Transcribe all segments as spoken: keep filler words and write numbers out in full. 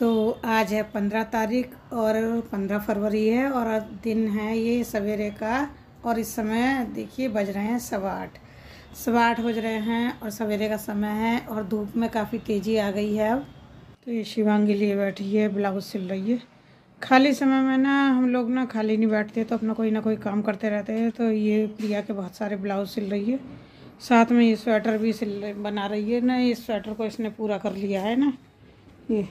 तो आज है पंद्रह तारीख और पंद्रह फरवरी है और दिन है ये सवेरे का। और इस समय देखिए बज रहे हैं सवा आठ सवा आठ बज रहे हैं और सवेरे का समय है और धूप में काफ़ी तेज़ी आ गई है अब। तो ये शिवांगी लिए बैठी है, ब्लाउज सिल रही है। खाली समय में ना हम लोग ना खाली नहीं बैठते तो अपना कोई ना कोई काम करते रहते हैं। तो ये प्रिया के बहुत सारे ब्लाउज सिल रही है, साथ में ये स्वेटर भी सिल बना रही है ना। ये स्वेटर को इसने पूरा कर लिया है ना, ये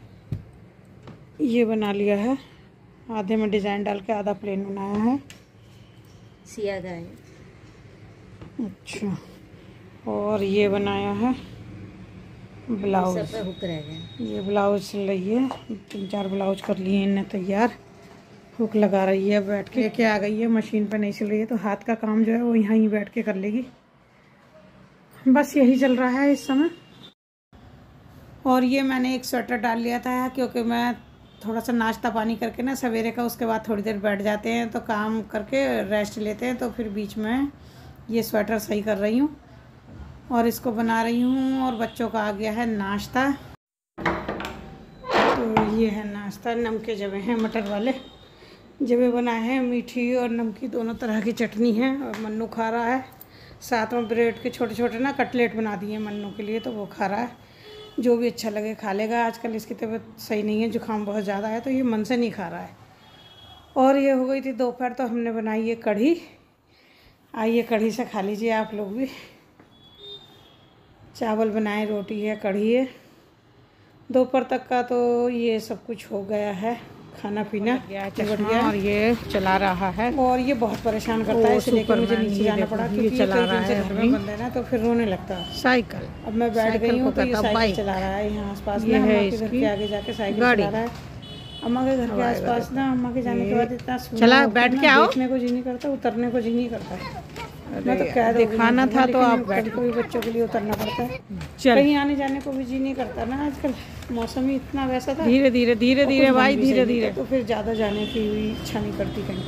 ये बना लिया है, आधे में डिज़ाइन डाल के आधा प्लेन बनाया है, सिया गया है। अच्छा, और ये बनाया है ब्लाउज, सब पे हुक रह गया। ये ब्लाउज सिल रही है, तीन चार ब्लाउज कर लिए इन्हें तैयार। हुक लगा रही है, बैठ के लेके आ गई है, मशीन पे नहीं सिल रही है तो हाथ का काम जो है वो यहाँ ही बैठ के कर लेगी। बस यही चल रहा है इस समय। और ये मैंने एक स्वेटर डाल लिया था क्योंकि मैं थोड़ा सा नाश्ता पानी करके ना सवेरे का, उसके बाद थोड़ी देर बैठ जाते हैं तो काम करके रेस्ट लेते हैं, तो फिर बीच में ये स्वेटर सही कर रही हूँ और इसको बना रही हूँ। और बच्चों का आ गया है नाश्ता, तो ये है नाश्ता। नमके जवे हैं, मटर वाले जवे बनाए हैं, मीठी और नमकी दोनों तरह की चटनी है। और मन्नू खा रहा है, साथ में ब्रेड के छोटे छोटे ना कटलेट बना दिए हैं मन्नू के लिए, तो वो खा रहा है। जो भी अच्छा लगे खा लेगा। आजकल इसकी तबीयत सही नहीं है, जुकाम बहुत ज़्यादा है तो ये मन से नहीं खा रहा है। और ये हो गई थी दोपहर, तो हमने बनाई है कढ़ी। आइए कढ़ी से खा लीजिए आप लोग भी। चावल बनाए, रोटी है, कढ़ी है। दोपहर तक का तो ये सब कुछ हो गया है, खाना पीना बढ़िया। और ये चला रहा है और ये बहुत परेशान करता है, इसलिए कि मुझे नीचे जाना पड़ा क्योंकि चला रहा है, घर में बंद है ना, तो फिर रोने लगता है। साइकिल, अब मैं बैठ गई हूँ तो ये साइकिल चला रहा है यहाँ आसपास ना, अम्मा के घर के आगे जाके साइकिल चला रहा है। अम्मा के घर के आसपास ना, अम्मा के जाने के बाद इतना चला बैठ के आओ, बैठने को जी नहीं करता, उतरने को जी नहीं करता। मैं तो क्या दिखाना था तो आप बैठ को भी बच्चों के लिए उतरना पड़ता है, कहीं आने जाने को भी जी नहीं करता ना। आजकल मौसम ही इतना वैसा था, धीरे धीरे धीरे धीरे भाई धीरे धीरे, तो फिर ज़्यादा जाने की इच्छा नहीं करती कहीं।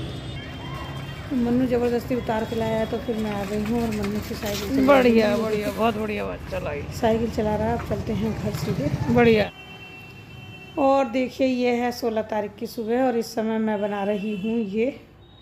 तो मन्नू ज़बरदस्ती उतार के लाया तो फिर मैं आ गई हूँ और मन्नू की साइकिल बढ़िया बढ़िया बहुत बढ़िया बात चलाई, साइकिल चला रहा है। अब चलते हैं घर सीधे, बढ़िया। और देखिए ये है सोलह तारीख की सुबह और इस समय मैं बना रही हूँ ये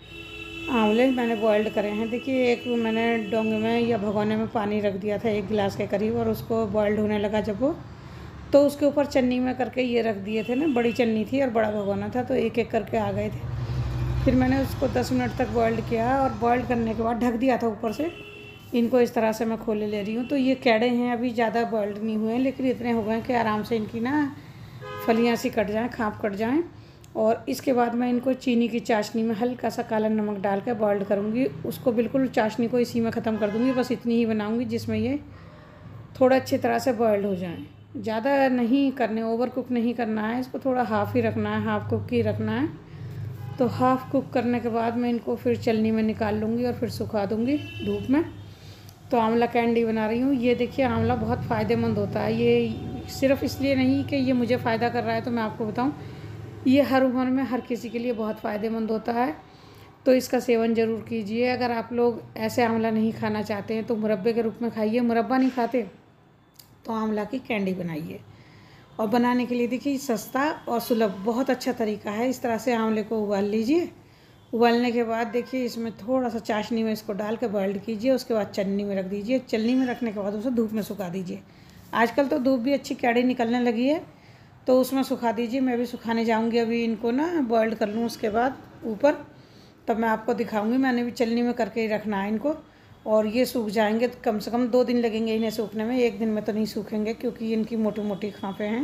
आंवले। मैंने बॉइल्ड करे हैं। देखिए एक मैंने डोंगे में या भगोने में पानी रख दिया था एक गिलास के करीब, और उसको बॉइल्ड होने लगा जब वो, तो उसके ऊपर चन्नी में करके ये रख दिए थे ना। बड़ी चन्नी थी और बड़ा भगोना था तो एक एक करके आ गए थे। फिर मैंने उसको दस मिनट तक बॉइल्ड किया और बॉइल्ड करने के बाद ढक दिया था ऊपर से। इनको इस तरह से मैं खोले ले रही हूँ। तो ये कैड़े हैं, अभी ज़्यादा बॉइल्ड नहीं हुए हैं, लेकिन इतने हो गए हैं कि आराम से इनकी ना फलियाँ सी कट जाएँ, खाँप कट जाएँ। और इसके बाद मैं इनको चीनी की चाशनी में हल्का सा काला नमक डाल कर बॉइल्ड करूँगी। उसको बिल्कुल चाशनी को इसी में ख़त्म कर दूँगी। बस इतनी ही बनाऊँगी जिसमें ये थोड़ा अच्छी तरह से बॉइल्ड हो जाएं। ज़्यादा नहीं करने, ओवर कुक नहीं करना है इसको, थोड़ा हाफ़ ही रखना है, हाफ़ कुक ही रखना है। तो हाफ़ कुक करने के बाद मैं इनको फिर चलनी में निकाल लूँगी और फिर सुखा दूँगी धूप में। तो आंवला कैंडी बना रही हूँ। ये देखिए आंवला बहुत फ़ायदेमंद होता है। ये सिर्फ़ इसलिए नहीं कि ये मुझे फ़ायदा कर रहा है, तो मैं आपको बताऊँ, ये हर उम्र में हर किसी के लिए बहुत फ़ायदेमंद होता है। तो इसका सेवन ज़रूर कीजिए। अगर आप लोग ऐसे आंवला नहीं खाना चाहते हैं तो मुरब्बे के रूप में खाइए। मुरब्बा नहीं खाते तो आंवला की कैंडी बनाइए। और बनाने के लिए देखिए सस्ता और सुलभ बहुत अच्छा तरीका है। इस तरह से आंवले को उबाल लीजिए। उबालने के बाद देखिए इसमें थोड़ा सा चाशनी में इसको डाल के बॉइल्ड कीजिए। उसके बाद चन्नी में रख दीजिए। चन्नी में रखने के बाद उसे धूप में सुखा दीजिए। आजकल तो धूप भी अच्छी कैड़ी निकलने लगी है तो उसमें सुखा दीजिए। मैं भी सुखाने जाऊंगी अभी, इनको ना बॉइल्ड कर लूँ उसके बाद ऊपर, तब मैं आपको दिखाऊंगी। मैंने भी चलनी में करके ही रखना है इनको। और ये सूख जाएंगे तो कम से कम दो दिन लगेंगे इन्हें सूखने में, एक दिन में तो नहीं सूखेंगे क्योंकि इनकी मोटी मोटी खांपे हैं।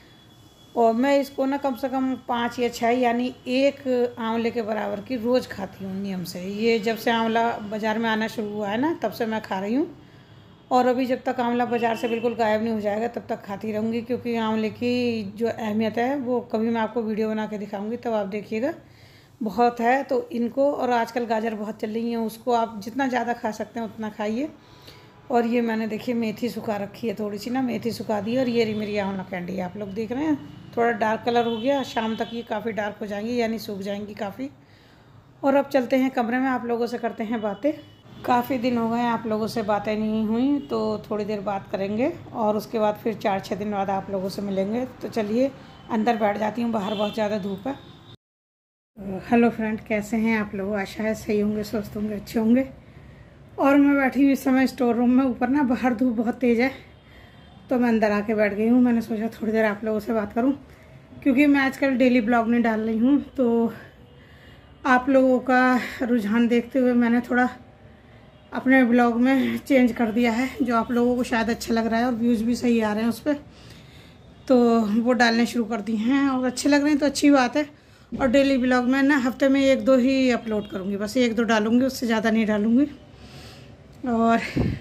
और मैं इसको ना कम से कम पाँच या छः यानी एक आंवले के बराबर की रोज़ खाती हूँ नियम से। ये जब से आंवला बाज़ार में आना शुरू हुआ है ना तब से मैं खा रही हूँ। और अभी जब तक आंवला बाज़ार से बिल्कुल गायब नहीं हो जाएगा तब तक खाती रहूँगी, क्योंकि आंवले की जो अहमियत है वो कभी मैं आपको वीडियो बना के दिखाऊँगी तब आप देखिएगा, बहुत है। तो इनको, और आजकल गाजर बहुत चल रही हैं, उसको आप जितना ज़्यादा खा सकते हैं उतना खाइए। और ये मैंने देखिए मेथी सुखा रखी है, थोड़ी सी ना मेथी सुखा दी। और ये रही मेरी आंवला कैंडी, आप लोग देख रहे हैं थोड़ा डार्क कलर हो गया। शाम तक ये काफ़ी डार्क हो जाएंगी यानी सूख जाएंगी काफ़ी। और अब चलते हैं कमरे में, आप लोगों से करते हैं बातें। काफ़ी दिन हो गए आप लोगों से बातें नहीं हुई, तो थोड़ी देर बात करेंगे और उसके बाद फिर चार छः दिन बाद आप लोगों से मिलेंगे। तो चलिए अंदर बैठ जाती हूँ, बाहर बहुत ज़्यादा धूप है। हेलो फ्रेंड, कैसे हैं आप लोग? आशा है सही होंगे, स्वस्थ होंगे, अच्छे होंगे। और मैं बैठी हूँ इस समय स्टोर रूम में। ऊपर ना बाहर धूप बहुत तेज़ है, तो मैं अंदर आके बैठ गई हूँ। मैंने सोचा थोड़ी देर आप लोगों से बात करूँ, क्योंकि मैं आजकल डेली ब्लॉग नहीं डाल रही हूँ। तो आप लोगों का रुझान देखते हुए मैंने थोड़ा अपने ब्लॉग में चेंज कर दिया है, जो आप लोगों को शायद अच्छा लग रहा है और व्यूज़ भी सही आ रहे हैं उस पर, तो वो डालने शुरू कर दिए हैं। और अच्छे लग रहे हैं तो अच्छी बात है। और डेली ब्लॉग में ना हफ्ते में एक दो ही अपलोड करूँगी, बस एक दो डालूँगी, उससे ज़्यादा नहीं डालूँगी। और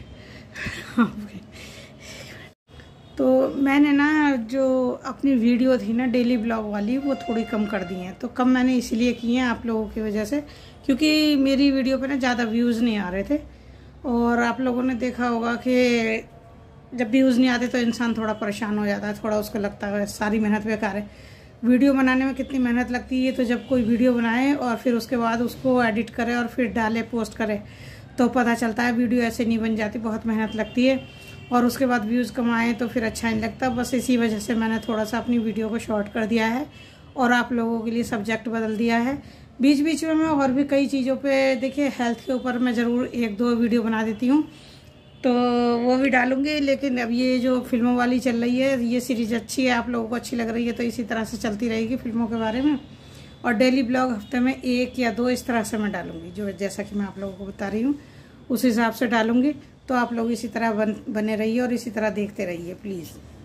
तो मैंने ना जो अपनी वीडियो थी ना डेली ब्लॉग वाली, वो थोड़ी कम कर दी हैं। तो कम मैंने इसलिए की हैं आप लोगों की वजह से, क्योंकि मेरी वीडियो पे ना ज़्यादा व्यूज़ नहीं आ रहे थे। और आप लोगों ने देखा होगा कि जब व्यूज़ नहीं आते तो इंसान थोड़ा परेशान हो जाता है, थोड़ा उसको लगता है सारी मेहनत बेकार है। वीडियो बनाने में कितनी मेहनत लगती है, तो जब कोई वीडियो बनाए और फिर उसके बाद उसको एडिट करे और फिर डाले, पोस्ट करे, तो पता चलता है वीडियो ऐसे नहीं बन जाती, बहुत मेहनत लगती है। और उसके बाद व्यूज़ कमाएँ तो फिर अच्छा नहीं लगता। बस इसी वजह से मैंने थोड़ा सा अपनी वीडियो को शॉर्ट कर दिया है और आप लोगों के लिए सब्जेक्ट बदल दिया है। बीच बीच में मैं और भी कई चीज़ों पे, देखिए हेल्थ के ऊपर मैं ज़रूर एक दो वीडियो बना देती हूँ, तो वो भी डालूँगी। लेकिन अब ये जो फिल्मों वाली चल रही है, ये सीरीज़ अच्छी है, आप लोगों को अच्छी लग रही है, तो इसी तरह से चलती रहेगी फिल्मों के बारे में। और डेली ब्लॉग हफ्ते में एक या दो इस तरह से मैं डालूँगी, जो जैसा कि मैं आप लोगों को बता रही हूँ उस हिसाब से डालूँगी। तो आप लोग इसी तरह बन बने रहिए और इसी तरह देखते रहिए प्लीज़।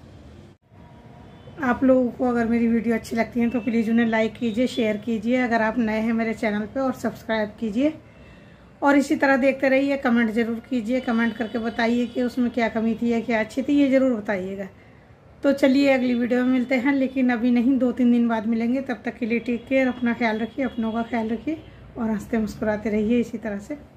आप लोगों को अगर मेरी वीडियो अच्छी लगती है तो प्लीज़ उन्हें लाइक कीजिए, शेयर कीजिए अगर आप नए हैं मेरे चैनल पे, और सब्सक्राइब कीजिए। और इसी तरह देखते रहिए। कमेंट ज़रूर कीजिए, कमेंट करके बताइए कि उसमें क्या कमी थी या क्या अच्छी थी, ये ज़रूर बताइएगा। तो चलिए अगली वीडियो में मिलते हैं, लेकिन अभी नहीं, दो तीन दिन बाद मिलेंगे। तब तक के लिए टेक केयर, अपना ख्याल रखिए, अपनों का ख्याल रखिए और हंसते मुस्कुराते रहिए इसी तरह से।